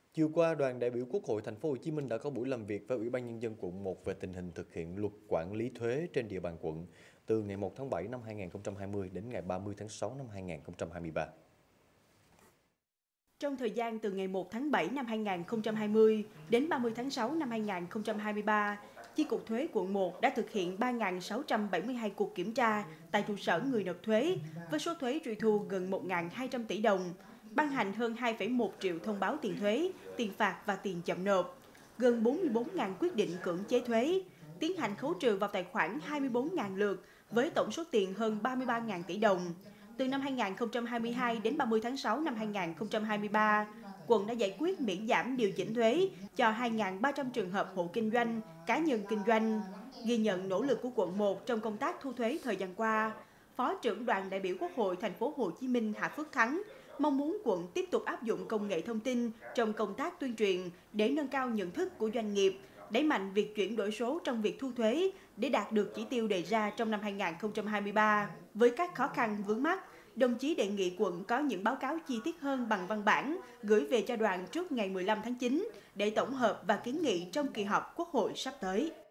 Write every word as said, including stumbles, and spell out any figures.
Chiều qua, đoàn đại biểu Quốc hội Thành phố Hồ Chí Minh đã có buổi làm việc với Ủy ban Nhân dân quận một về tình hình thực hiện luật quản lý thuế trên địa bàn quận từ ngày một tháng bảy năm hai nghìn không trăm hai mươi đến ngày ba mươi tháng sáu năm hai nghìn không trăm hai mươi ba. Trong thời gian từ ngày một tháng bảy năm hai nghìn không trăm hai mươi đến ba mươi tháng sáu năm hai nghìn không trăm hai mươi ba, Chi cục thuế quận một đã thực hiện ba nghìn sáu trăm bảy mươi hai cuộc kiểm tra tại trụ sở người nộp thuế với số thuế truy thu gần một nghìn hai trăm tỷ đồng, ban hành hơn hai phẩy một triệu thông báo tiền thuế, tiền phạt và tiền chậm nộp, gần bốn mươi bốn nghìn quyết định cưỡng chế thuế, tiến hành khấu trừ vào tài khoản hai mươi bốn nghìn lượt với tổng số tiền hơn ba mươi ba nghìn tỷ đồng. Từ năm hai nghìn không trăm hai mươi hai đến ba mươi tháng sáu năm hai nghìn không trăm hai mươi ba, quận đã giải quyết miễn giảm điều chỉnh thuế cho hai nghìn ba trăm trường hợp hộ kinh doanh, cá nhân kinh doanh. Ghi nhận nỗ lực của quận một trong công tác thu thuế thời gian qua, Phó trưởng đoàn đại biểu Quốc hội Thành phố Hồ Chí Minh Hạ Phước Thắng mong muốn quận tiếp tục áp dụng công nghệ thông tin trong công tác tuyên truyền để nâng cao nhận thức của doanh nghiệp, đẩy mạnh việc chuyển đổi số trong việc thu thuế để đạt được chỉ tiêu đề ra trong năm hai nghìn không trăm hai mươi ba. Với các khó khăn vướng mắc, đồng chí đề nghị quận có những báo cáo chi tiết hơn bằng văn bản gửi về cho đoàn trước ngày mười lăm tháng chín để tổng hợp và kiến nghị trong kỳ họp Quốc hội sắp tới.